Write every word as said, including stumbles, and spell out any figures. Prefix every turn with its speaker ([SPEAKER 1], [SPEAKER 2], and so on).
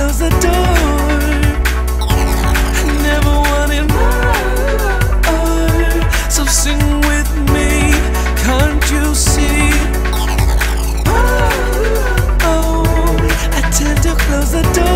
[SPEAKER 1] close the door. I never wanted more, so sing with me, can't you see? Oh, oh, I tend to close the door.